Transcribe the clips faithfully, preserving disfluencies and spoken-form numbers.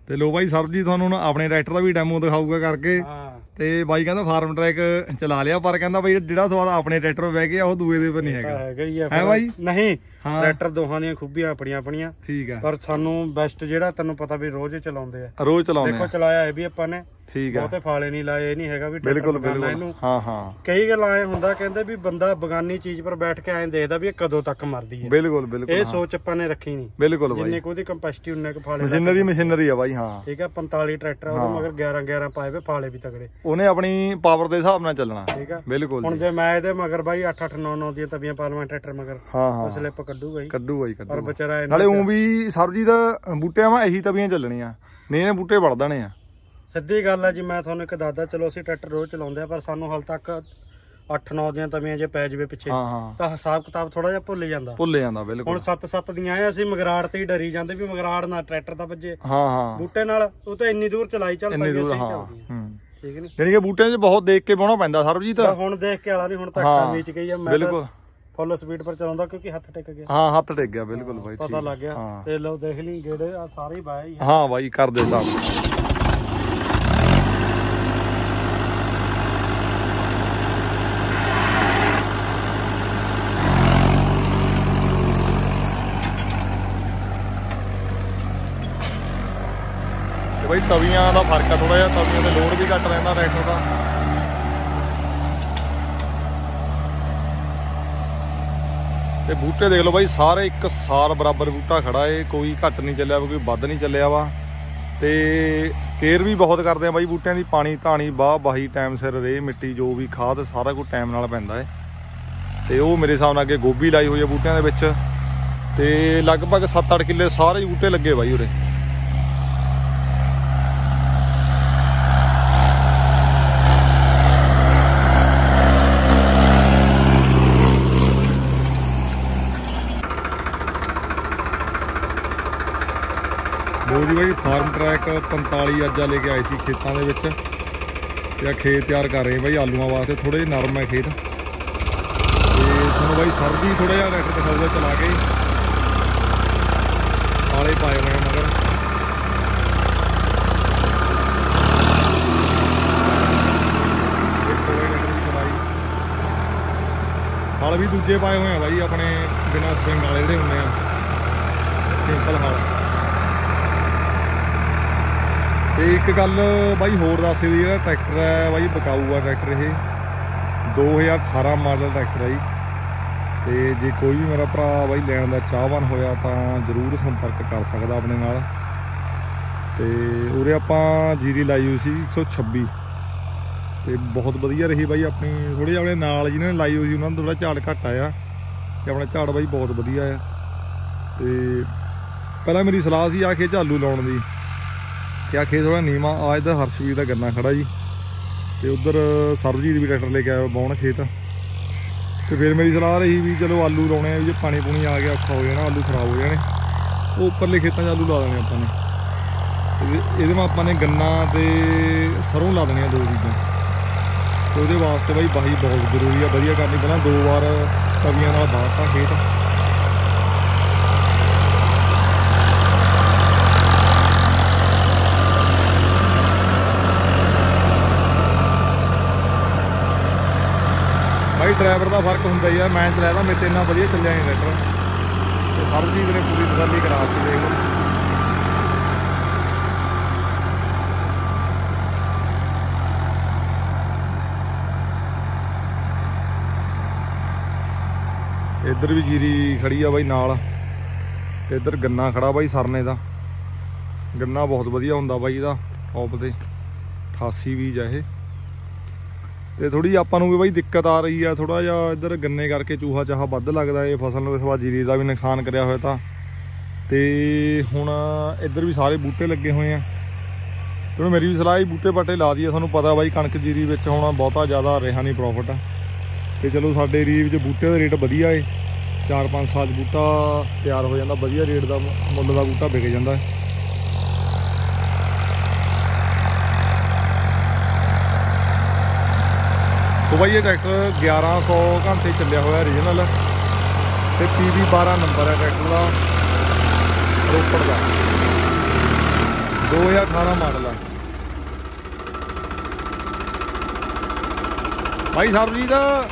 ਤੇ ਲੋ ਬਾਈ ਸਰਬ ਜੀ ਤੁਹਾਨੂੰ ਹੁਣ ਆਪਣੇ ਟਰੈਕਟਰ ਦਾ ਵੀ ਡੈਮੋ ਦਿਖਾਊਗਾ ਕਰਕੇ ਤੇ ਬਾਈ ਕਹਿੰਦਾ ਫਾਰਮ ਟਰੈਕ ਚਲਾ ਲਿਆ ਪਰ ਕਹਿੰਦਾ ਬਾਈ ਜਿਹੜਾ ਸਵਾਦ ਆਪਣੇ ਟਰੈਕਟਰ ਬਹਿ ਗਿਆ ਉਹ ਦੂਏ ਦੇ ਉੱਪਰ ਨਹੀਂ ਹੈਗਾ ਹੈ ਬਾਈ ਨਹੀਂ ਟਰੈਕਟਰ ਦੋਹਾਂ ਦੀਆਂ ਖੂਬੀਆਂ ਆਪਣੀਆਂ ਆਪਣੀਆਂ ਠੀਕ ਆ ਪਰ ਸਾਨੂੰ ਬੈਸਟ ਜਿਹੜਾ ਤੈਨੂੰ ਪਤਾ ਵੀ ਰੋਜ਼ ਚਲਾਉਂਦੇ ਆ ਰੋਜ਼ ਚਲਾਉਂਦੇ ਦੇਖੋ ਚਲਾਇਆ ਇਹ ਵੀ ਆਪਾਂ ਨੇ ਠੀਕ ਆ ਬਹੁਤੇ ਫਾਲੇ ਨਹੀਂ ਲਾਏ ਇਹ ਨਹੀਂ ਹੈਗਾ ਵੀ ਬਿਲਕੁਲ ਬਿਲਕੁਲ ਹਾਂ ਹਾਂ ਕਈ ਗੱਲ ਆਏ ਹੁੰਦਾ ਕਹਿੰਦੇ ਵੀ ਬੰਦਾ ਬਗਾਨੀ ਚੀਜ਼ ਪਰ ਬੈਠ ਕੇ ਐਂ ਦੇਖਦਾ ਵੀ ਇਹ ਕਦੋਂ ਤੱਕ ਮਰਦੀ ਹੈ ਬਿਲਕੁਲ ਬਿਲਕੁਲ ਇਹ ਸੋਚ ਆਪਾਂ ਨੇ ਰੱਖੀ ਨਹੀਂ ਬਿਲਕੁਲ ਜਿੰਨੇ ਕੋ ਉਹਦੀ ਕੰਪੈਸਿਟੀ ਉਨੇ ਕ ਫਾਲੇ ਮਸ਼ੀਨਰੀ ਮਸ਼ੀਨਰੀ ਆ ਬਾਈ ਹਾਂ ਠੀਕ ਆ ਪੰਤਾਲੀ ਟਰੈਕਟਰ ਉਹਦੇ ਮਗਰ ਗਿਆਰਾਂ ਗਿਆਰਾਂ ਪਾਏ ਵੇ ਫਾਲੇ ਵੀ ਤਗੜੇ ਉਹਨੇ ਆਪਣੀ ਪਾਵਰ ਦੇ ਹਿਸਾਬ ਨਾਲ ਚੱਲਣਾ ਠੀਕ ਆ ਬਿਲਕੁਲ ਹੁਣ ਜੇ ਮੈਂ ਇਹਦੇ ਮਗਰ ਬਾਈ ਅੱਠ ਅੱਠ ਨੌ ਨੌ ਦੀਆਂ ਤਵੀਆਂ ਪਾਲਵਾਂ ਟਰੈਕਟਰ ਮਗਰ ਹਾਂ ਹਾਂ ਸਲਿੱਪ ਕੱਢੂਗਾ ਹੀ ਕੱਢੂਗਾ ਹੀ ਕੱਢੂਗਾ ਪਰ ਵਿਚਾਰਾ ਨਾਲੇ ਉਹ ਵੀ ਸਰਬਜੀ ਦਾ ਬੂਟਿਆਂ ਵਾ ਇਹੀ ਤਵੀਆਂ ਚੱਲਣੀਆਂ ਨਹੀਂ ਇਹਨੇ ਬੂਟੇ ਵੜ ਦੇਣੇ ਆ ਸਿੱਧੀ ਗੱਲ ਆ ਜੀ ਮੈਂ ਤੁਹਾਨੂੰ ਇੱਕ ਦੱਸਦਾ ਚਲੋ ਅਸੀਂ ਟਰੈਕਟਰ ਰੋਜ਼ ਚਲਾਉਂਦੇ ਆ ਪਰ ਸਾਨੂੰ ਹਾਲ ਤੱਕ ਅੱਠ ਨੌ ਦੀਆਂ ਤਵੀਆਂ ਜੇ ਪੈ ਜਵੇ ਪਿੱਛੇ ਤਾਂ ਹਿਸਾਬ ਕਿਤਾਬ ਥੋੜਾ ਜਿਹਾ ਭੁੱਲ ਜਾਂਦਾ ਭੁੱਲ ਜਾਂਦਾ ਬਿਲਕੁਲ ਹੁਣ ਸੱਤ ਸੱਤ ਦੀਆਂ ਆ ਅਸੀਂ ਮਗਰਾੜ ਤੇ ਹੀ ਡਰੀ ਜਾਂਦੇ ਵੀ ਮਗਰਾੜ ਨਾ ਟਰੈਕਟਰ ਤਾਂ ਵੱਜੇ ਹਾਂ ਹਾਂ ਬੂਟੇ ਨਾਲ ਉਹ ਤਾਂ ਇੰਨੀ ਦੂਰ ਚਲਾਈ ਚੱਲ ਪਈ ਅਸੀਂ ਚੱਲਦੀ ਠੀਕ ਨੀ ਜਾਨੀ ਕਿ ਬੂਟਿਆਂ 'ਚ ਬਹੁਤ ਦੇਖ ਕੇ ਬਾਉਣਾ ਪੈਂਦਾ ਸਰਬਜੀਤ ਹੁਣ ਦੇਖ ਕੇ ਵਾਲਾ ਨਹੀਂ ਹੁਣ ਤੱਕ ਵਿੱਚ ਗਈ ਆ ਮੈਂ ਬਿਲਕੁਲ ਫੁੱਲ ਸਪੀਡ ਪਰ ਚਲਾਉਂਦਾ ਕਿਉਂਕਿ ਹੱਥ ਟਿਕ ਗਿਆ ਹਾਂ ਹੱਥ ਟਿਕ ਗਿਆ ਬਿਲਕੁਲ ਬਾਈ ਪਤਾ ਲੱਗ ਗਿਆ ਤੇ ਲਓ ਦੇਖ ਲਈ ਗੇੜੇ ਆ ਸਾਰੇ ਬਾਇਆ ਹੀ ਹਾਂ ਬਾਈ ਕਰਦੇ ਸਾਹਿਬ ਬਾਈ ਤਵੀਆਂ ਦਾ ਫਰਕ ਆ ਥੋੜਾ ਜਿਹਾ ਤਵੀਆਂ ਤੇ ਲੋਡ ਵੀ ਘੱਟ ਰਹਿੰਦਾ ਟਰੈਕਟਰ ਦਾ ਤੇ ਬੂਟੇ ਦੇਖ ਲਓ ਬਾਈ ਸਾਰੇ ਇੱਕ ਸਾਲ ਬਰਾਬਰ ਬੂਟਾ ਖੜਾ ਏ ਕੋਈ ਘੱਟ ਨਹੀਂ ਚੱਲਿਆ ਕੋਈ ਵੱਧ ਨਹੀਂ ਚੱਲਿਆ ਵਾ ਤੇ ਕੇਅਰ ਵੀ ਬਹੁਤ ਕਰਦੇ ਆ ਬਾਈ ਬੂਟਿਆਂ ਦੀ ਪਾਣੀ ਧਾਣੀ ਵਾਹ ਵਾਹੀ ਟਾਈਮ ਸਿਰ ਰੇ ਮਿੱਟੀ ਜੋ ਵੀ ਖਾਦ ਸਾਰਾ ਕੁਝ ਟਾਈਮ ਨਾਲ ਪੈਂਦਾ ਏ ਤੇ ਉਹ ਮੇਰੇ ਹਿਸਾਬ ਨਾਲ ਅੱਗੇ ਗੋਭੀ ਲਾਈ ਹੋਈ ਆ ਬੂਟਿਆਂ ਦੇ ਵਿੱਚ ਤੇ ਲਗਭਗ ਸੱਤ ਅੱਠ ਕਿੱਲੇ ਸਾਰੇ ਬੂਟੇ ਲੱਗੇ ਬਾਈ ਉਰੇ ਜੀ ਬਾਈ ਫਾਰਮ ਟਰੈਕ ਪੰਤਾਲੀ ਅੱਜ ਆ ਲੈ ਕੇ ਆਏ ਸੀ ਖੇਤਾਂ ਦੇ ਵਿੱਚ ਤੇ ਆ ਖੇਤ ਤਿਆਰ ਕਰ ਰਹੇ ਬਾਈ ਆਲੂਆਂ ਵਾਸਤੇ ਥੋੜੇ ਜਿਹੇ ਨਰਮ ਹੈ ਖੇਤ ਤੇ ਤੁਹਾਨੂੰ ਬਾਈ ਸਰਦੀ ਥੋੜਾ ਜਿਹਾ ਟਰੈਕਟਰ ਦਿਖਾਊਗਾ ਚਲਾ ਕੇ ਆਲੇ ਪਾਏ ਹੋਏ ਮਗਰ ਹਲ ਵੀ ਦੂਜੇ ਪਾਏ ਹੋਏ ਆ ਬਾਈ ਆਪਣੇ ਬਿਨਾਂ ਸਪਰਿੰਗ ਵਾਲੇ ਜਿਹੜੇ ਹੁੰਦੇ ਆ ਸਿੰਪਲ ਹਲ ਤੇ ਇੱਕ ਗੱਲ ਬਾਈ ਹੋਰ ਦੱਸ ਦੀ ਜਿਹੜਾ ਟਰੈਕਟਰ ਹੈ ਬਾਈ ਬਕਾਊ ਆ ਟਰੈਕਟਰ ਇਹ ਦੋ ਹਜ਼ਾਰ ਅਠਾਰਾਂ ਮਾਡਲ ਟਰੈਕਟਰ ਹੈ ਜੀ ਤੇ ਜੇ ਕੋਈ ਵੀ ਮੇਰਾ ਭਰਾ ਬਾਈ ਲੈਣ ਦਾ ਚਾਹਵਾਨ ਹੋਇਆ ਤਾਂ ਜ਼ਰੂਰ ਸੰਪਰਕ ਕਰ ਸਕਦਾ ਆਪਣੇ ਨਾਲ ਤੇ ਉਰੇ ਆਪਾਂ ਜੀਰੀ ਲਾਈ ਹੋਈ ਸੀ ਇੱਕ ਸੌ ਛੱਬੀ ਤੇ ਬਹੁਤ ਵਧੀਆ ਰਹੀ ਬਾਈ ਆਪਣੀ ਥੋੜੇ ਜਿਹੇ ਆਪਣੇ ਨਾਲ ਜਿਹਨਾਂ ਨੇ ਲਾਈ ਹੋਈ ਸੀ ਉਹਨਾਂ ਨੂੰ ਥੋੜਾ ਝਾੜ ਘੱਟ ਆਇਆ ਤੇ ਆਪਣਾ ਝਾੜ ਬਾਈ ਬਹੁਤ ਵਧੀਆ ਆ ਤੇ ਪਹਿਲਾਂ ਮੇਰੀ ਸਲਾਹ ਸੀ ਆ ਖੇਤ ਆਲੂ ਲਾਉਣ ਦੀ ਤੇ ਆ ਖੇਤ ਥੋੜਾ ਨੀਵਾਂ ਆ ਇੱਧਰ ਹਰਸ਼ਵੀਰ ਦਾ ਗੰਨਾ ਖੜਾ ਜੀ ਤੇ ਉਧਰ ਸਰਬਜੀਤ ਵੀ ਟਰੈਕਟਰ ਲੈ ਕੇ ਆਇਆ ਬਾਉਣ ਖੇਤ ਤੇ ਫਿਰ ਮੇਰੀ ਸਲਾਹ ਰਹੀ ਵੀ ਚਲੋ ਆਲੂ ਲਾਉਣੇ ਆ ਜੇ ਪਾਣੀ ਪੂਣੀ ਆ ਗਿਆ ਔਖਾ ਹੋ ਜਾਣਾ ਆਲੂ ਖਰਾਬ ਹੋ ਜਾਣੇ ਉਹ ਉੱਪਰਲੇ ਖੇਤਾਂ 'ਚ ਆਲੂ ਲਾ ਦੇਣੇ ਆਪਾਂ ਨੇ ਇਹਦੇ ਨਾਲ ਆਪਾਂ ਨੇ ਗੰਨਾ ਤੇ ਸਰੋਂ ਲਾ ਦੇਣੀਆਂ ਦੋ ਚੀਜ਼ਾਂ ਤੇ ਉਹਦੇ ਵਾਸਤੇ ਬਾਈ ਵਾਹੀ ਬਹੁਤ ਜ਼ਰੂਰੀ ਆ ਵਧੀਆ ਕਰਨੀ ਪਹਿਲਾਂ ਦੋ ਵਾਰ ਤਵੀਆਂ ਨਾਲ ਬਾਹਤਾ ਖੇਤ ਬਾਈ ਡਰਾਈਵਰ ਦਾ ਫਰਕ ਹੁੰਦਾ ਹੀ ਆ ਮੈਂ ਚਲਾਇਆ ਮੇਰੇ ਤੇ ਇੰਨਾ ਵਧੀਆ ਚੱਲਿਆ ਨਹੀਂ ਟਰੈਕਟਰ ਤੇ ਸਰਬਜੀਤ ਨੇ ਪੂਰੀ ਤਸੱਲੀ ਕਰਾ ਦਿੱਤੀ ਦੇਖ ਲਓ ਇੱਧਰ ਵੀ ਜੀਰੀ ਖੜੀ ਆ ਬਾਈ ਨਾਲ ਤੇ ਇੱਧਰ ਗੰਨਾ ਖੜਾ ਬਾਈ ਸਰਨੇ ਦਾ ਗੰਨਾ ਬਹੁਤ ਵਧੀਆ ਹੁੰਦਾ ਬਾਈ ਇਹਦਾ ਟੌਪ ਤੇ ਅਠਾਸੀ ਬੀਜ ਆ ਇਹ ਤੇ ਥੋੜੀ ਆਪਾਂ ਨੂੰ ਵੀ ਬਾਈ ਦਿੱਕਤ ਆ ਰਹੀ ਆ ਥੋੜਾ ਜਿਹਾ ਇੱਧਰ ਗੰਨੇ ਕਰਕੇ ਚੂਹਾ ਚਾਹਾ ਵੱਧ ਲੱਗਦਾ ਇਹ ਫਸਲ ਨੂੰ ਇਸ ਵਾਰ ਜੀਰੀ ਦਾ ਵੀ ਨੁਕਸਾਨ ਕਰਿਆ ਹੋਇਆ ਤਾਂ ਤੇ ਹੁਣ ਇੱਧਰ ਵੀ ਸਾਰੇ ਬੂਟੇ ਲੱਗੇ ਹੋਏ ਆ ਤੇ ਮੇਰੀ ਵੀ ਸਲਾਹ ਹੀ ਬੂਟੇ ਬਾਟੇ ਲਾ ਦਈਏ ਤੁਹਾਨੂੰ ਪਤਾ ਬਾਈ ਕਣਕ ਜੀਰੀ ਵਿੱਚ ਹੁਣ ਬਹੁਤਾ ਜ਼ਿਆਦਾ ਰਿਹਾ ਨਹੀਂ ਪ੍ਰੋਫਿਟ ਤੇ ਚਲੋ ਸਾਡੇ ਏਰੀਏ ਵਿੱਚ ਬੂਟੇ ਦਾ ਰੇਟ ਵਧੀਆ ਏ ਚਾਰ ਪੰਜ ਸਾਲ ਬੂਟਾ ਤਿਆਰ ਹੋ ਜਾਂਦਾ ਵਧੀਆ ਰੇਟ ਦਾ ਮੁੱਲ ਦਾ ਬੂਟਾ ਵਿਕ ਜਾਂਦਾ तो भाई ये ट्रैक्टर ग्यारह सौ घंटे चलिया हुआ रीजनल तो पी वी बारह नंबर है ट्रैक्टर का रोपड़ का ਦੋ ਹਜ਼ਾਰ ਅਠਾਰਾਂ ਮਾਡਲ ਆ ਭਾਈ ਸਰਬਜੀਤ।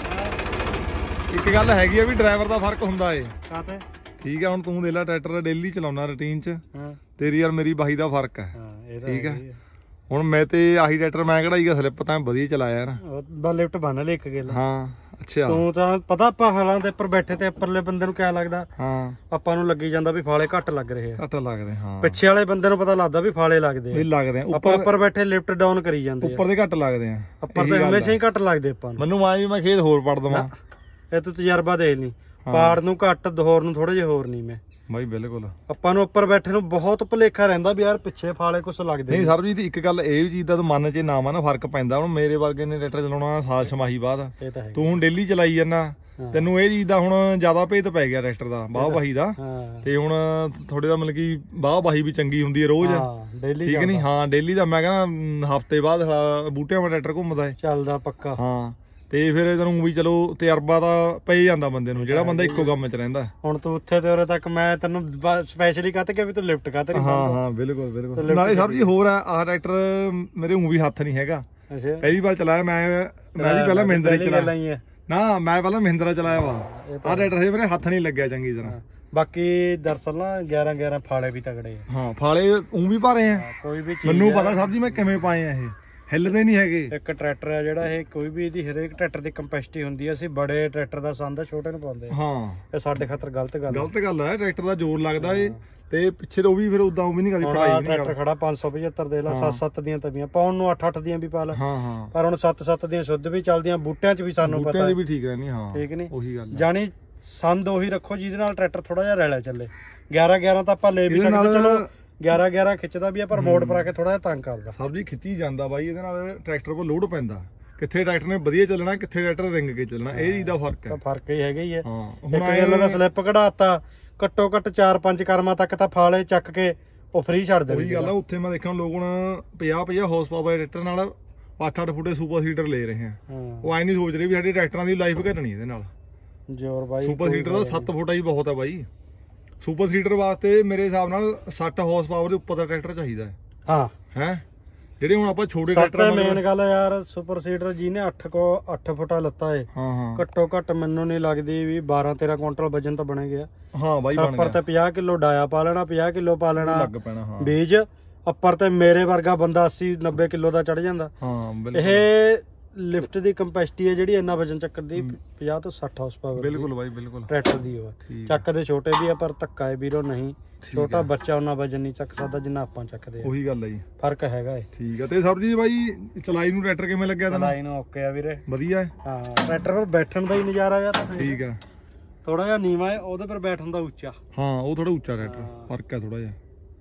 ਇੱਕ ਗੱਲ ਹੈਗੀ ਆ ਵੀ ਡਰਾਈਵਰ ਦਾ ਫਰਕ ਹੁੰਦਾ ਏ। ਠੀਕ ਆ ਹੁਣ ਤੂੰ ਦੇਖ ਲੈ ਟਰੈਕਟਰ ਡੇਲੀ ਚਲਾਉਣਾ ਰੂਟੀਨ ਚ, ਤੇਰੀ ਯਾਰ ਮੇਰੀ ਬਾਈ ਦਾ ਫਰਕ ਹੈ। ਠੀਕ ਆ ਹੁਣ ਮੈਂ ਤੇ ਆਹੀ ਟਰੈਕਟਰ ਮੈਂ ਕਢਾਈ ਗਾ ਸਲਿੱਪ ਤਾਂ ਵਧੀਆ ਚਲਾਇਆ ਯਾਰ, ਬਸ ਲਿਫਟ ਬੰਨ ਲੈ ਇੱਕ ਗੱਲ। ਹਾਂ ਅੱਛਾ ਤੂੰ ਤਾਂ ਪਤਾ ਆਪਾਂ ਹਲਾਂ ਦੇ ਉੱਪਰ ਬੈਠੇ ਤੇ ਉੱਪਰਲੇ ਬੰਦੇ ਨੂੰ ਕਿਆ ਲੱਗਦਾ, ਹਾਂ ਆਪਾਂ ਨੂੰ ਲੱਗੀ ਜਾਂਦਾ ਵੀ ਫਾਲੇ ਘੱਟ ਲੱਗ ਰਹੇ ਆ, ਘੱਟ ਲੱਗਦੇ। ਹਾਂ ਪਿੱਛੇ ਵਾਲੇ ਬੰਦੇ ਨੂੰ ਪਤਾ ਲੱਗਦਾ ਵੀ ਫਾਲੇ ਲੱਗਦੇ ਆ, ਲੱਗਦੇ ਆ ਆਪਾਂ ਉੱਪਰ ਬੈਠੇ ਲਿਫਟ ਡਾਊਨ ਕਰੀ ਜਾਂਦੇ, ਉੱਪਰ ਦੇ ਘੱਟ ਲੱਗਦੇ ਆ, ਉੱਪਰ ਤੇ ਹਮੇਸ਼ਾ ਹੀ ਘੱਟ ਲੱਗਦੇ ਆਪਾਂ ਨੂੰ। ਮੈਨੂੰ ਆਏ ਵੀ ਮੈਂ ਖੇਤ ਹੋਰ ਪੜ ਦਵਾਂ, ਇਹ ਤੂੰ ਤਜਰਬਾ ਦੇਖ ਲਈ, ਪਾੜ ਨੂੰ ਘੱਟ ਦਹੋਰ ਨੂੰ ਥੋੜੇ ਜਿਹੇ ਹੋਰ ਨਹੀਂ ਮੈਂ ਬਾਈ। ਬਿਲਕੁਲ ਆਪਾਂ ਨੂੰ ਉੱਪਰ ਬੈਠੇ ਨੂੰ ਬਹੁਤ ਭੁਲੇਖਾ ਰਹਿੰਦਾ ਵੀ ਯਾਰ ਪਿੱਛੇ ਫਾਲੇ ਕੁਛ ਲੱਗਦੇ ਨਹੀਂ। ਸਰਬਜੀਤ ਇੱਕ ਗੱਲ ਇਹ ਵੀ ਚੀਜ਼ ਦਾ ਤੂੰ ਮੰਨ ਚ ਨਾ ਮੰਨ ਫਰਕ ਪੈਂਦਾ। ਹੁਣ ਮੇਰੇ ਵਰਗੇ ਨੇ ਟਰੈਕਟਰ ਚਲਾਉਣਾ ਸਾਲ ਛਮਾਹੀ ਬਾਅਦ, ਤੂੰ ਹੁਣ ਡੇਲੀ ਚਲਾਈ ਜਾਂਦਾ, ਤੈਨੂੰ ਇਹ ਚੀਜ਼ ਦਾ ਹੁਣ ਜ਼ਿਆਦਾ ਭੇਤ ਪੈ ਗਿਆ ਟਰੈਕਟਰ ਦਾ ਬਾਹ ਬਾਹੀ ਦਾ। ਤੇ ਹੁਣ ਥੋੜੇ ਦਾ ਮਤਲਬ ਕਿ ਬਾਹ ਬਾਹੀ ਵੀ ਚੰਗੀ ਹੁੰਦੀ ਹੈ ਰੋਜ਼, ਠੀਕ ਨੀ। ਹਾਂ ਡੇਲੀ ਦਾ ਮੈਂ ਕਹਿੰਦਾ ਹਫ਼ਤੇ ਬਾਅਦ ਬੂਟਿਆਂ ਵਾਲਾ ਟਰੈਕਟਰ ਘੁੰਮਦਾ ਹੈ, ਚੱਲਦਾ ਪੱਕਾ। ਹਾਂ ਤੇ ਫਿਰ ਤੈਨੂੰ ਵੀ ਚਲੋ ਤਜਰਬਾ ਤਾਂ ਪਈ ਜਾਂਦਾ ਬੰਦੇ ਨੂੰ, ਜਿਹੜਾ ਬੰਦਾ ਇੱਕੋ ਕੰਮ ਚ ਰਹਿੰਦਾ। ਹੁਣ ਤੂੰ ਉੱਥੇ ਤੇ ਉਰੇ ਤੱਕ ਮੈਂ ਤੈਨੂੰ ਸਪੈਸ਼ਲੀ ਕਹਤੇ ਕਿ ਵੀ ਤੂੰ ਲਿਫਟ ਕਾਤੇ ਨਹੀਂ ਪਾਉਂਦਾ। ਹਾਂ ਹਾਂ ਬਿਲਕੁਲ ਬਿਲਕੁਲ। ਨਾਲੇ ਸਰ ਜੀ ਹੋਰ ਆ ਆਹ ਟਰੈਕਟਰ ਮੇਰੇ ਊਂ ਵੀ ਹੱਥ ਨਹੀਂ ਹੈਗਾ, ਪਹਿਲੀ ਵਾਰ ਚਲਾਇਆ ਮੈਂ। ਮੈਂ ਵੀ ਪਹਿਲਾਂ ਮਹਿੰਦਰਾ ਚਲਾਇਆ ਨਾ, ਮੈਂ ਪਹਿਲਾਂ ਮਹਿੰਦਰਾ ਚਲਾਇਆ ਵਾ। ਆਹ ਟਰੈਕਟਰ ਸੀ ਮੇਰੇ ਹੱਥ ਨਹੀਂ ਲੱਗਿਆ ਚੰਗੀ ਤਰ੍ਹਾਂ। ਬਾਕੀ ਦਰਅਸਲ ਨਾ ਗਿਆਰਾਂ ਗਿਆਰਾਂ ਫਾਲੇ ਵੀ ਤਗੜੇ ਆ। ਹਾਂ ਫਾਲੇ ਊਂ ਵੀ ਭਾਰੇ ਆ, ਕੋਈ ਵੀ ਮੈਨੂੰ ਪਤਾ ਸਰ ਜੀ ਮੈਂ ਕਿਵੇਂ ਪਾਏ ਆ, ਇਹ ਹਿੱਲਦੇ ਨਹੀਂ ਹੈਗੇ। ਇੱਕ ਟਰੈਕਟਰ ਹੈ ਜਿਹੜਾ ਇਹ ਕੋਈ ਵੀ ਇਹਦੀ ਹਰੇਕ ਟਰੈਕਟਰ ਦੀ ਕੰਪੈਸਿਟੀ ਹੁੰਦੀ ਹੈ, ਅਸੀਂ ਬੜੇ ਟਰੈਕਟਰ ਦਾ ਸੰਦ ਛੋਟੇ ਨੂੰ ਪਾਉਂਦੇ ਹਾਂ। ਇਹ ਸਾਡੇ ਖਾਤਰ ਗਲਤ ਗੱਲ ਗਲਤ ਗੱਲ ਹੈ, ਟਰੈਕਟਰ ਦਾ ਜ਼ੋਰ ਲੱਗਦਾ ਏ ਤੇ ਪਿੱਛੇ ਤੋਂ ਵੀ ਫਿਰ ਉਦਾਂ ਉਹ ਵੀ ਨਹੀਂ ਕਰਦੀ ਪੜਾਈ। ਟਰੈਕਟਰ ਖੜਾ ਪੰਜ ਸੌ ਪਝੱਤਰ ਦੇ ਲਾ, ਸੱਤ ਸੱਤ ਦੀਆਂ ਤਵੀਆਂ ਪਾਉਣ ਨੂੰ ਅੱਠ ਅੱਠ ਦੀਆਂ ਵੀ ਪਾ ਲਾ, ਪਰ ਹੁਣ ਸੱਤ ਸੱਤ ਦੀਆਂ ਸ਼ੁੱਧ ਵੀ ਚੱਲਦੀਆਂ, ਬੂਟਿਆਂ 'ਚ ਵੀ ਸਾਨੂੰ ਪਤਾ ਵੀ ਠੀਕ ਹੈ। ਨਹੀਂ ਹਾਂ ਠੀਕ ਨੀ ਉਹੀ ਗੱਲ ਜਾਣੀ ਸੰਦ ਉਹੀ ਰੱਖੋ ਜਿਹਦੇ ਨਾਲ ਟਰੈਕਟਰ ਥੋੜਾ ਜਿਹਾ ਰੈਲਾ ਚੱਲੇ। ਗਿਆਰਾਂ ਗਿਆਰਾਂ ਤਾਂ ਆਪਾਂ ਲੈ ਵੀ ਸਕਦੇ, ਚਲੋ ਗਿਆਰਾਂ ਗਿਆਰਾਂ ਖਿੱਚਦਾ ਵੀ ਆ, ਪਰ ਮੋੜ ਪਰ ਆ ਕੇ ਥੋੜਾ ਜਿਹਾ ਤੰਗ ਕਰਦਾ। ਸਬਜ਼ੀ ਖਿੱਚੀ ਜਾਂਦਾ ਬਾਈ, ਇਹਦੇ ਨਾਲ ਟਰੈਕਟਰ ਕੋਲ ਲੋਡ ਪੈਂਦਾ। ਕਿੱਥੇ ਟਰੈਕਟਰ ਨੇ ਵਧੀਆ ਚੱਲਣਾ, ਕਿੱਥੇ ਟਰੈਕਟਰ ਰਿੰਗ ਕੇ ਚੱਲਣਾ, ਇਹ ਚੀਜ਼ ਦਾ ਫਰਕ ਹੈ। ਫਰਕ ਹੀ ਹੈਗਾ ਹੀ ਹੈ। ਇੱਕ ਗੱਲ ਦਾ ਸਲਿੱਪ ਕਢਾਤਾ, ਘੱਟੋ ਘੱਟ ਚਾਰ ਪੰਜ ਕਰਮਾਂ ਤੱਕ ਤਾਂ ਫਾਲੇ ਚੱਕ ਕੇ ਉਹ ਫ੍ਰੀ ਛੱਡ ਦੇ। ਉਹੀ ਗੱਲ ਆ, ਉੱਥੇ ਮੈਂ ਦੇਖਾਂ ਲੋਕ ਹੁਣ ਪੰਜਾਹ ਪੰਜਾਹ ਹਾਰਸ ਪਾਵਰ ਟਰੈਕਟਰ ਨਾਲ ਅੱਠ ਅੱਠ ਫੁੱਟੇ ਸੁਪਰ ਸੀਡਰ ਲੈ ਰਹੇ ਆ। ਉਹ ਐ ਨਹੀਂ ਸੋਚ ਰਹੇ ਵੀ ਸਾਡੇ ਟਰੈਕਟਰਾਂ ਦੀ ਲਾਈਫ ਘਟਣੀ ਇਹਦੇ ਨਾਲ। ਜ਼ੋਰ ਬਾਈ ਸੁਪਰ ਸੀਡਰ ਦਾ ਸੱਤ ਫੁੱਟ ਹੀ ਬਹੁਤ ਹੈ ਬਾਈ। ਸੁਪਰ ਸੀਡਰ ਵਾਸਤੇ ਮੇਰੇ ਹਿਸਾਬ ਨਾਲ ਸੱਠ ਹਾਰਸ ਪਾਵਰ ਦੇ ਉੱਪਰ ਦਾ ਟਰੈਕਟਰ ਚਾਹੀਦਾ ਹੈ। ਹਾਂ ਹੈ ਜਿਹੜੇ ਹੁਣ ਆਪਾਂ ਛੋਟੇ ਟਰੈਕਟਰ ਮੇਨ ਗੱਲ ਯਾਰ ਸੁਪਰ ਸੀਡਰ ਜਿਹਨੇ ਅੱਠ ਕੋ ਅੱਠ ਫੁੱਟਾ ਲੱਤਾ ਏ, ਘੱਟੋ ਘੱਟ ਮੈਨੂੰ ਨਹੀਂ ਲੱਗਦੀ ਵੀ ਬਾਰਾਂ ਤੇਰਾਂ ਕੁਇੰਟਲ ਵਜਨ ਤਾਂ ਬਣੇ ਗਿਆ। ਹਾਂ ਬਾਈ ਬਣ ਗਿਆ। ਉੱਪਰ ਤੇ ਪੰਜਾਹ ਕਿਲੋ ਡਾਇਆ ਪਾ ਲੈਣਾ, ਪੰਜਾਹ ਕਿਲੋ ਪਾ ਲੈਣਾ ਲੱਗ ਪੈਣਾ। ਹਾਂ ਬੀਜ ਉੱਪਰ ਤੇ ਮੇਰੇ ਵਰਗਾ ਬੰਦਾ ਅੱਸੀ ਨੱਬੇ ਕਿਲੋ ਦਾ ਚੜ ਜਾਂਦਾ। ਹਾਂ ਬਿਲਕੁਲ। ਇਹ ਲਿਫਟ ਦੀ ਕੰਪੈਸਿਟੀ ਹੈ ਜਿਹੜੀ ਇੰਨਾ ਵਜਨ ਚੱਕਦੀ ਪੰਜਾਹ ਤੋਂ ਸੱਠ ਹਾਰਸ ਪਾਵਰ। ਬਿਲਕੁਲ ਬਾਈ ਬਿਲਕੁਲ ਟਰੈਕਟਰ ਦੀ ਉਹ ਚੱਕਦੇ ਛੋਟੇ ਵੀ ਆ, ਪਰ ਧੱਕਾ ਹੈ ਵੀਰੋ ਨਹੀਂ। ਛੋਟਾ ਬੱਚਾ ਉਹਨਾਂ ਵਜਨ ਨਹੀਂ ਚੱਕ ਸਕਦਾ ਜਿੰਨਾ ਆਪਾਂ ਚੱਕਦੇ ਆ। ਉਹੀ ਗੱਲ ਹੈ ਜੀ, ਫਰਕ ਹੈਗਾ ਏ। ਠੀਕ ਆ। ਤੇ ਸਰਬਜੀਤ ਬਾਈ ਚਲਾਈ ਨੂੰ ਟਰੈਕਟਰ ਕਿਵੇਂ ਲੱਗਿਆ ਤੈਨੂੰ? ਚਲਾਈ ਨੂੰ ਓਕੇ ਆ ਵੀਰੇ, ਵਧੀਆ ਹੈ। ਹਾਂ ਟਰੈਕਟਰ ਪਰ ਬੈਠਣ ਦਾ ਹੀ ਨਜ਼ਾਰਾ ਆ ਤਾਂ ਠੀਕ ਆ। ਥੋੜਾ ਜਿਹਾ ਨੀਵਾ ਹੈ, ਉਹਦੇ ਪਰ ਬੈਠਣ ਦਾ ਉੱਚਾ। ਹਾਂ ਉਹ ਥੋੜਾ ਉੱਚਾ ਟਰੈਕਟਰ, ਫਰਕ ਹੈ ਥੋੜਾ ਜਿਹਾ।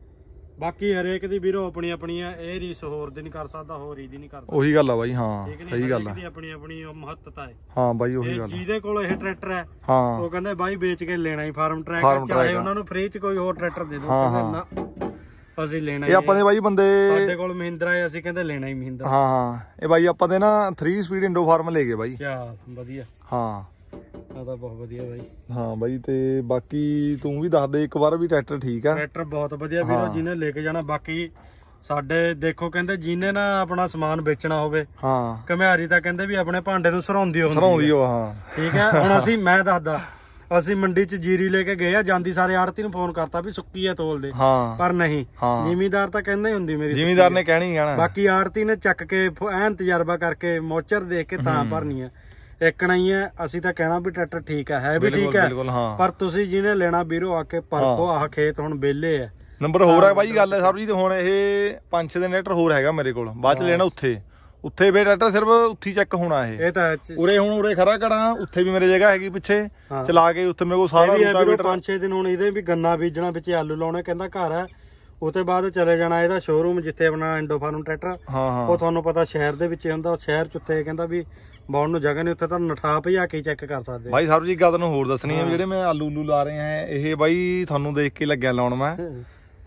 ਬਾਕੀ ਹਰੇਕ ਦੀ ਵੀਰੋ ਆਪਣੀ ਆਪਣੀ ਆ, ਇਹ ਰੀਸ ਹੋਰ ਦੀ ਨਹੀਂ ਕਰ ਸਕਦਾ, ਹੋਰ ਦੀ ਨਹੀਂ ਕਰ ਸਕਦਾ। ਉਹੀ ਗੱਲ ਆ ਬਾਈ। ਹਾਂ ਸਹੀ ਗੱਲ ਆ, ਆਪਣੀ ਆਪਣੀ ਮਹੱਤਤਾ ਹੈ। ਹਾਂ ਬਾਈ ਉਹੀ ਗੱਲ। ਜਿਹਦੇ ਕੋਲ ਇਹ ਟਰੈਕਟਰ ਹੈ ਹਾਂ ਉਹ ਕਹਿੰਦੇ ਬਾਈ ਵੇਚ ਕੇ ਲੈਣਾ ਹੀ ਫਾਰਮ ਟਰੈਕ, ਚਾਹੇ ਉਹਨਾਂ ਨੂੰ ਫ੍ਰੀ ਚ ਕੋਈ ਹੋਰ ਟਰੈਕਟਰ ਦੇ ਦੋ, ਅਸੀਂ ਲੈਣਾ ਇਹ ਆਪਾਂ ਦੇ ਬਾਈ ਬੰਦੇ। ਸਾਡੇ ਕੋਲ ਮਹਿੰਦਰਾ ਹੈ, ਅਸੀਂ ਕਹਿੰਦੇ ਲੈਣਾ ਹੀ ਮਹਿੰਦਰਾ। ਹਾਂ ਹਾਂ ਇਹ ਬਾਈ ਆਪਾਂ ਦੇ ਨਾ ਥ੍ਰੀ ਸਪੀਡ ਇੰਡੋ ਫਾਰਮ ਲੈ ਗਏ ਬਾਈ। ਕਿਆ ਵਧੀਆ। ਹਾਂ ਆ ਤਾਂ ਬਹੁਤ ਵਧੀਆ ਬਾਈ। ਹਾਂ ਬਾਈ ਤੇ ਬਾਕੀ ਤੂੰ ਵੀ ਦੱਸ ਦੇ ਇੱਕ ਵਾਰ ਵੀ ਟਰੈਕਟਰ ਠੀਕ ਆ। ਟਰੈਕਟਰ ਬਹੁਤ ਵਧੀਆ ਵੀਰੋ, ਜਿਹਨੇ ਲੈ ਕੇ ਜਾਣਾ। ਬਾਕੀ ਸਾਡੇ ਦੇਖੋ ਕਹਿੰਦੇ ਜਿਹਨੇ ਨਾ ਆਪਣਾ ਸਮਾਨ ਵੇਚਣਾ ਹੋਵੇ, ਹਾਂ ਘਮਿਆਰੀ ਤਾਂ ਕਹਿੰਦੇ ਵੀ ਆਪਣੇ ਭਾਂਡੇ ਨੂੰ ਸਰਾਉਂਦੀ ਹੁੰਦੀ ਸਰਾਉਂਦੀ ਉਹ। ਹਾਂ ਠੀਕ ਹੈ। ਹੁਣ ਅਸੀਂ ਮੈਂ ਦੱਸਦਾ, ਅਸੀਂ ਮੰਡੀ ਚ ਜੀਰੀ ਲੈ ਕੇ ਗਏ ਆ, ਜਾਂਦੀ ਸਾਰੇ ਆੜਤੀ ਨੂੰ ਫੋਨ ਕਰਤਾ ਵੀ ਸੁੱਕੀ ਆ ਤੋਲ ਦੇ, ਪਰ ਨਹੀਂ ਜ਼ਿਮੀਦਾਰ ਤਾਂ ਕਹਿੰਦਾ ਹੀ ਹੁੰਦੀ ਮੇਰੀ, ਜ਼ਿਮੀਦਾਰ ਨੇ ਕਹਿਣੀ ਕਹਿਣਾ। ਬਾਕੀ ਆੜਤੀ ਨੇ ਚੱਕ ਕੇ ਐਨ ਤਜਰਬਾ ਕਰਕੇ ਮੋਚਰ ਦੇਖ ਕੇ ਤਾਂ ਭਰਨੀ ਆ। ਇੱਕ ਨਹੀਂ ਹੈ, ਅਸੀਂ ਤਾਂ ਕਹਿਣਾ ਵੀ ਟਰੈਕਟਰ ਠੀਕ ਹੈ, ਹੈ ਵੀ ਠੀਕ ਹੈ, ਪਰ ਤੁਸੀਂ ਜਿਹਨੇ ਲੈਣਾ ਵੀਰੋ ਆ ਕੇ ਪਰਖੋ। ਆਹ ਖੇਤ ਹੁਣ ਵਿਹਲੇ ਆ। ਨੰਬਰ ਹੋਰ ਹੈ ਬਾਈ ਗੱਲ ਹੈ ਸਰ ਜੀ, ਹੁਣ ਇਹ ਪੰਜ ਛੇ ਦਿਨ ਟਰੈਕਟਰ ਹੋਰ ਹੈਗਾ ਮੇਰੇ ਕੋਲ, ਬਾਅਦ ਚ ਲੈਣਾ ਉੱਥੇ ਉੱਥੇ ਵੀ ਟਰੈਕਟਰ ਸਿਰਫ ਉੱਥੇ ਚੈੱਕ ਹੋਣਾ। ਇਹ ਇਹ ਤਾਂ ਉਰੇ ਹੁਣ ਉਰੇ ਖੜਾ ਕਰਾਂ, ਉੱਥੇ ਵੀ ਮੇਰੇ ਜਗ੍ਹਾ ਹੈਗੀ ਪਿੱਛੇ ਚਲਾ ਕੇ, ਉੱਥੇ ਮੇਰੇ ਕੋਲ ਸਾਰਾ ਪੰਜ ਛੇ ਦਿਨ ਹੁਣ ਇਹਦੇ ਵੀ ਗੰਨਾ ਬੀਜਣਾ, ਵਿੱਚ ਆਲੂ ਲਾਉਣੇ, ਕਹਿੰਦਾ ਘਰ ਹੈ। ਉਹ ਤੋਂ ਬਾਅਦ ਚਲੇ ਜਾਣਾ ਇਹਦਾ ਸ਼ੋਰੂਮ ਜਿੱਥੇ ਆਪਣਾ ਇੰਡੋ ਫਾਰਮ ਟਰੈਕਟਰ, ਉਹ ਤੁਹਾਨੂੰ ਪਤਾ ਸ਼ਹਿਰ ਦੇ ਵਿੱਚ ਹੁੰਦਾ। ਸ਼ਹਿਰ ਚ ਉੱਥੇ ਕਹਿੰਦਾ ਵੀ ਬਾਉਣ ਨੂੰ ਜਗ੍ਹਾ ਨਹੀਂ, ਉੱਥੇ ਤਾਂ ਨਠਾ ਭਜਾ ਕੇ ਚੈੱਕ ਕਰ ਸਕਦੇ ਬਾਈ। ਸਰ ਜੀ ਗੱਲ ਨੂੰ ਹੋਰ ਦੱਸਣੀ ਹੈ, ਜਿਹੜੇ ਮੈਂ ਆਲੂ ਉਲੂ ਲਾ ਰਹੇ ਆ ਇਹ ਬਾਈ ਤੁਹਾਨੂੰ ਦੇਖ ਕੇ ਲੱਗਿਆ ਲਾਉਣ। ਮੈਂ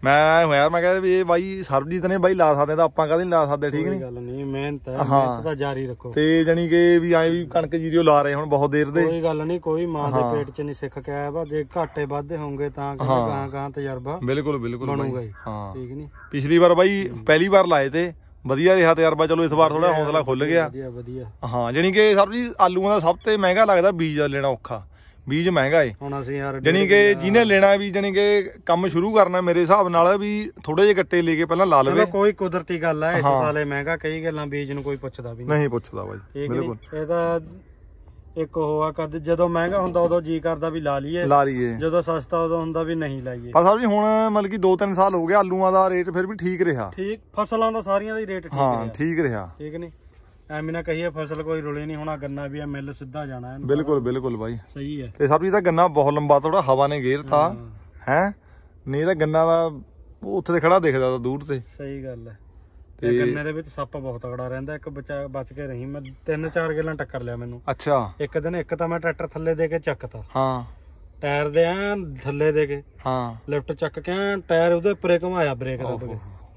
ਮੈਂ ਹੋਇਆ ਮੈਂ ਕਹਿੰਦਾ ਵੀ ਇਹ ਬਾਈ ਸਰਬਜੀਤ ਨੇ ਬਾਈ ਲਾ ਸਕਦੇ ਤਾਂ ਆਪਾਂ ਕਦੇ ਨੀ ਲਾ ਸਕਦੇ। ਠੀਕ ਨੀ ਗੱਲ ਨਹੀਂ, ਮਿਹਨਤ ਹੈ, ਮਿਹਨਤ ਤਾਂ ਜਾਰੀ ਰੱਖੋ। ਤੇ ਜਾਨੀ ਕਿ ਵੀ ਐ ਵੀ ਕਣਕ ਜੀਰੀਓ ਲਾ ਰਹੇ ਹੁਣ ਬਹੁਤ ਦੇਰ ਦੇ। ਕੋਈ ਗੱਲ ਨਹੀਂ, ਕੋਈ ਮਾਂ ਦੇ ਪੇਟ ਚ ਨਹੀਂ ਸਿੱਖ ਕੇ ਆਇਆ ਵਾ। ਜੇ ਘਾਟੇ ਵਾਧੇ ਹੋਣਗੇ ਤਾਂ ਗਾਂ ਗਾਂ ਤਜਰਬਾ ਬਿਲਕੁਲ ਬਿਲਕੁਲ ਬਣੂਗਾ। ਹਾਂ ਠੀਕ ਨੀ, ਪਿਛਲੀ ਵਾਰ ਬਾਈ ਪਹਿਲੀ ਵਾਰ ਲਾਏ ਤੇ ਵਧੀਆ ਰਿਹਾ ਤਜਰਬਾ। ਚਲੋ ਇਸ ਵਾਰ ਥੋੜਾ ਹੌਸਲਾ ਖੁੱਲ ਗਿਆ। ਵਧੀਆ ਵਧੀਆ। ਹਾਂ ਜਾਨੀ ਕਿ ਸਰਬਜੀਤ ਆਲੂਆਂ ਦਾ ਸਭ ਤੋਂ ਮਹਿੰਗਾ ਲੱਗਦਾ ਬੀਜ ਲੈਣਾ ਔਖਾ। ਬੀਜ ਮਹਿੰਗਾ ਏ ਹੁਣ ਅਸੀਂ ਯਾਰ ਜਾਨੀ ਕਿ ਜਿਹਨੇ ਲੈਣਾ ਵੀ ਜਾਨੀ ਕਿ ਕੰਮ ਸ਼ੁਰੂ ਕਰਨਾ ਮੇਰੇ ਹਿਸਾਬ ਨਾਲ ਵੀ ਥੋੜੇ ਜਿਹੇ ਗੱਟੇ ਲੈ ਕੇ ਪਹਿਲਾਂ ਲਾ ਲਵੇ। ਕੋਈ ਕੁਦਰਤੀ ਗੱਲ ਹੈ, ਇਸ ਸਾਲੇ ਮਹਿੰਗਾ ਕਈ ਗੱਲਾਂ ਬੀਜ ਨੂੰ ਕੋਈ ਪੁੱਛਦਾ ਵੀ ਨਹੀਂ ਪੁੱਛਦਾ ਬਾਈ ਬਿਲਕੁਲ। ਇਹ ਤਾਂ ਇੱਕ ਹੋਆ ਕਦ ਜਦੋਂ ਮਹਿੰਗਾ ਹੁੰਦਾ ਉਦੋਂ ਜੀ ਕਰਦਾ ਵੀ ਲਾ ਲਈਏ ਲਾ ਲਈਏ, ਜਦੋਂ ਸਸਤਾ ਉਦੋਂ ਹੁੰਦਾ ਵੀ ਨਹੀਂ ਲਾਈਏ। ਪਰ ਸਾਹਿਬ ਜੀ ਹੁਣ ਮਤਲਬ ਕਿ ਦੋ ਤਿੰਨ ਸਾਲ ਹੋ ਗਏ ਆਲੂਆਂ ਦਾ ਰੇਟ ਫਿਰ ਵੀ ਠੀਕ ਰਿਹਾ। ਠੀਕ ਫਸਲਾਂ ਦਾ ਸਾਰੀਆਂ ਦਾ ਰੇਟ ਠੀਕ ਹਾਂ ਠੀਕ ਰਿਹਾ। ਠੀਕ ਨੀ, ਐਵੇਂ ਨਾ ਕਹੀਏ ਫਸਲ ਕੋਈ ਰੁਲੇ ਨਹੀਂ ਹੋਣਾ। ਗੰਨਾ ਵੀ ਆ ਮਿੱਲ ਸਿੱਧਾ ਜਾਣਾ ਹੈ। ਬਿਲਕੁਲ ਬਿਲਕੁਲ ਬਾਈ ਸਹੀ ਹੈ। ਤੇ ਸਾਹਿਬ ਜੀ ਤਾਂ ਗੰਨਾ ਬਹੁਤ ਲੰਬਾ ਥੋੜਾ ਹਵਾ ਨੇ ਘੇਰ ਥਾ ਹੈ, ਨਹੀਂ ਤਾਂ ਗੰਨਾ ਦਾ ਉੱਥੇ ਤੇ ਖੜਾ ਦਿਖਦਾ ਤਾਂ ਦੂਰ ਤੇ। ਸਹੀ ਗੱਲ ਹੈ। ਤੇ ਗੰਨੇ ਦੇ ਵਿੱਚ ਸੱਪ ਬਹੁਤ ਤਗੜਾ ਰਹਿੰਦਾ। ਇੱਕ ਬਚਾ ਬਚ ਕੇ ਰਹੀ, ਮੈਂ ਤਿੰਨ ਚਾਰ ਗੱਲਾਂ ਟੱਕਰ ਲਿਆ ਮੈਨੂੰ। ਅੱਛਾ। ਇੱਕ ਦਿਨ ਇੱਕ ਤਾਂ ਮੈਂ ਟਰੈਕਟਰ ਥੱਲੇ ਦੇ ਕੇ ਚੱਕਤਾ। ਹਾਂ। ਟਾਇਰ ਦੇ ਆ ਥੱਲੇ ਦੇ ਕੇ ਹਾਂ ਲਿਫਟ ਚੱਕ ਕੇ ਟਾਇਰ ਉਹਦੇ ਉੱਪਰੇ ਘੁਮਾਇਆ ਬ੍ਰੇਕ ਦੱਬ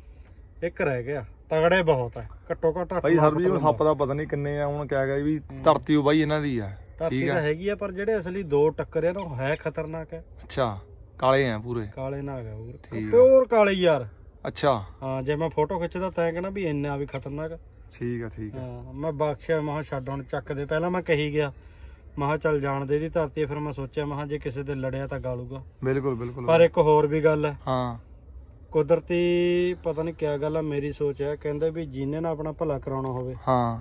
ਕੇ। ਇੱਕ ਰਹਿ ਗਿਆ। ਤਗੜੇ ਬਹੁਤ ਹੈ, ਘੱਟੋ ਘੱਟ ਭਾਈ ਸਰ ਵੀ ਸੱਪ ਦਾ ਪਤਾ ਨਹੀਂ ਕਿੰਨੇ ਆ ਹੁਣ। ਕਿਆ ਗਿਆ ਵੀ ਧਰਤੀ ਉਹ ਬਾਈ ਇਹਨਾਂ ਦੀ ਆ। ਧਰਤੀ ਤਾਂ ਹੈਗੀ ਆ, ਪਰ ਜਿਹੜੇ ਅਸਲੀ ਦੋ ਟੱਕਰੇ ਨਾ ਉਹ ਹੈ ਖਤਰਨਾਕ ਹੈ। ਅੱਛਾ ਕਾਲੇ ਆ ਪੂਰੇ? ਕਾਲੇ ਨਾ ਹੈਗਾ ਪਿਓਰ ਕਾਲੇ ਯਾਰ। ਅੱਛਾ ਹਾਂ, ਜੇ ਮੈਂ ਫੋਟੋ ਖਿੱਚਦਾ ਤੈਂ ਕਹਿਣਾ ਵੀ ਇੰਨਾ ਵੀ ਖਤਰਨਾਕ। ਠੀਕ ਆ ਠੀਕ ਆ। ਹਾਂ ਮੈਂ ਬਖਸ਼ਿਆ, ਮੈਂ ਛੱਡ ਹੁਣ ਚੱਕ ਦੇ। ਪਹਿਲਾਂ ਮੈਂ ਕਹੀ ਗਿਆ, ਮੈਂ ਚੱਲ ਜਾਣ ਦੇ ਦੀ ਧਰਤੀ। ਫਿਰ ਮੈਂ ਸੋਚਿਆ ਮੈਂ ਜੇ ਕਿਸੇ ਤੇ ਲੜਿਆ ਤਾਂ ਗਾਲੂਗਾ। ਬਿਲਕੁਲ ਬਿਲਕੁਲ। ਪਰ ਇੱਕ ਹੋਰ ਵੀ ਗੱਲ ਹੈ। ਹਾਂ ਕੁਦਰਤੀ ਪਤਾ ਨਹੀਂ ਕਿਆ ਗੱਲ ਆ, ਮੇਰੀ ਸੋਚ ਹੈ, ਕਹਿੰਦੇ ਵੀ ਜਿਹਨੇ ਨਾ ਆਪਣਾ ਭਲਾ ਕਰਾਉਣਾ ਹੋਵੇ ਹਾਂ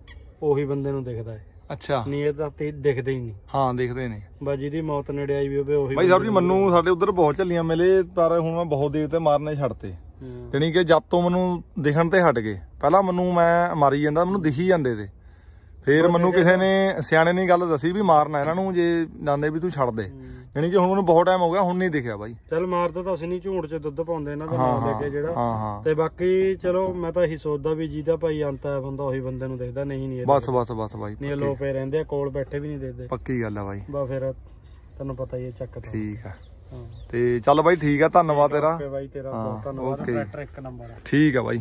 ਉਹੀ ਬੰਦੇ ਨੂੰ ਦਿਖਦਾ ਹੈ। ਅੱਛਾ। ਨਹੀਂ ਇਹ ਤਾਂ ਦਿਖਦੇ ਹੀ ਨਹੀਂ। ਹਾਂ ਦਿਖਦੇ ਨੇ ਬਸ ਜਿਹਦੀ ਮੌਤ ਨੇੜੇ ਆਈ ਵੀ ਹੋਵੇ ਉਹੀ। ਬਾਈ ਸਾਹਿਬ ਜੀ ਮੈਨੂੰ ਸਾਡੇ ਉਧਰ ਬਹੁਤ ਝੱਲੀਆਂ ਮਿਲੇ, ਪਰ ਹੁਣ ਮੈਂ ਬਹੁਤ ਦੇਰ ਤੇ ਮਾਰਨੇ ਛੱਡਤੇ। ਜਾਣੀ ਕਿ ਜਦ ਤੋਂ ਮੈਨੂੰ ਦਿਖਣ ਤੇ ਹਟ ਗਏ। ਪਹਿਲਾਂ ਮੈਨੂੰ ਮੈਂ ਮਾਰੀ ਜਾਂਦਾ, ਮੈਨੂੰ ਦਿਖੀ ਜਾਂਦੇ ਤੇ ਫੇਰ ਮੈਨੂੰ ਕਿਸੇ ਨੇ ਸਿਆਣੇ ਨੇ ਗੱਲ ਦੱਸੀ ਵੀ ਮਾਰਨਾ ਇਹਨਾਂ ਨੂੰ, ਜੇ ਜਾਂਦੇ ਵੀ ਤੂੰ ਛੱਡ ਦੇ। ਜਾਣੀ ਕਿ ਹੁਣ ਮੈਨੂੰ ਬਹੁਤ ਟਾਈਮ ਹੋ ਗਿਆ, ਹੁਣ ਨਹੀਂ ਦਿਖਿਆ ਬਾਈ। ਚੱਲ ਮਾਰਦਾ ਤਾਂ ਅਸੀਂ ਨਹੀਂ, ਝੂੜ ਚ ਦੁੱਧ ਪਾਉਂਦੇ ਇਹਨਾਂ ਦਾ ਨਾਮ ਲੈ ਕੇ ਜਿਹੜਾ। ਤੇ ਬਾਕੀ ਚਲੋ ਮੈਂ ਤਾਂ ਇਹੀ ਸੋਚਦਾ ਵੀ ਜਿਹਦਾ ਭਾਈ ਅੰਤ ਹੈ ਬੰਦਾ ਉਹੀ ਬੰਦੇ ਨੂੰ ਦੇਖਦਾ। ਨਹੀਂ ਨਹੀਂ ਬਸ ਬਸ ਬਸ ਬਾਈ, ਨਹੀਂ ਲੋਕ ਪਏ ਰਹਿੰਦੇ ਆ ਕੋਲ ਬੈਠੇ ਵੀ ਨਹੀਂ ਦੇਖਦੇ। ਪੱਕੀ ਗੱਲ ਆ ਬਾਈ। ਬਸ ਫਿਰ ਤੈਨੂੰ ਪਤਾ ਹੀ ਹੈ ਚੱਕ। ਠੀਕ ਆ ਤੇ ਚੱਲ ਬਾਈ ਠੀਕ ਆ, ਧੰਨਵਾਦ ਤੇਰਾ। ਬਾਈ ਤੇਰਾ ਬਹੁਤ ਧੰਨਵਾਦ। ਟਰੈਕਟਰ ਇੱਕ ਨੰਬਰ ਆ। ਠੀਕ ਆ ਬਾਈ।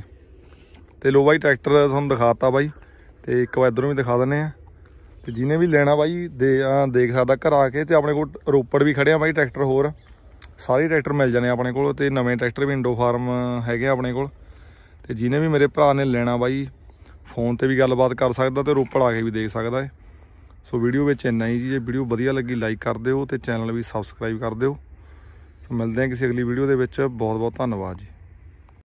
ਤੇ ਲੋ ਬਾਈ ਟਰੈਕਟਰ ਤੁਹਾਨੂੰ ਦਿਖਾਤਾ ਬਾਈ, ਤੇ ਇੱਕ ਵਾਰ ਇਧਰੋਂ ਵੀ ਦਿਖਾ ਦਿੰਨੇ ਆ। ਤੇ ਜਿਹਨੇ ਵੀ ਲੈਣਾ ਬਾਈ ਦੇ ਦੇਖ ਸਕਦਾ ਘਰ ਆ ਕੇ। ਤੇ ਆਪਣੇ ਕੋਲ ਰੋਪੜ ਵੀ ਖੜੇ ਆ ਬਾਈ ਟਰੈਕਟਰ, ਹੋਰ ਸਾਰੇ ਟਰੈਕਟਰ ਮਿਲ ਜਾਣੇ ਆਪਣੇ ਕੋਲ। ਤੇ ਨਵੇਂ ਟਰੈਕਟਰ ਵੀ ਇੰਡੋ ਫਾਰਮ ਹੈਗੇ ਆਪਣੇ ਕੋਲ। ਤੇ ਜਿਹਨੇ ਵੀ ਮੇਰੇ ਭਰਾ ਨੇ ਲੈਣਾ ਬਾਈ ਫੋਨ ਤੇ ਵੀ ਗੱਲਬਾਤ ਕਰ ਸਕਦਾ, ਤੇ ਰੋਪੜ ਆ ਕੇ ਵੀ ਦੇਖ ਸਕਦਾ ਹੈ। ਸੋ ਵੀਡੀਓ ਵਿੱਚ ਇੰਨਾ ਹੀ ਜੀ। ਜੇ ਵੀਡੀਓ ਵਧੀਆ ਲੱਗੀ ਲਾਈਕ ਕਰ ਦਿਓ, ਤੇ ਚੈਨਲ ਵੀ ਸਬਸਕ੍ਰਾਈਬ ਕਰ ਦਿਓ। ਸੋ ਮਿਲਦੇ ਹਾਂ ਕਿਸੇ ਅਗਲੀ ਵੀਡੀਓ ਦੇ ਵਿੱਚ। ਬਹੁਤ ਬਹੁਤ ਧੰਨਵਾਦ ਜੀ।